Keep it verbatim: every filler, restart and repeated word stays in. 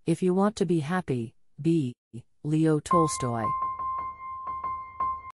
If you want to be happy, be Leo Tolstoy.